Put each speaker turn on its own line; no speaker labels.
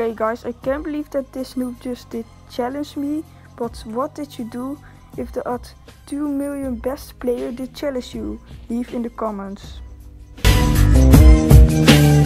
Okay guys, I can't believe that this noob just did challenge me, but what did you do if the odd 2 million best player did challenge you? Leave in the comments.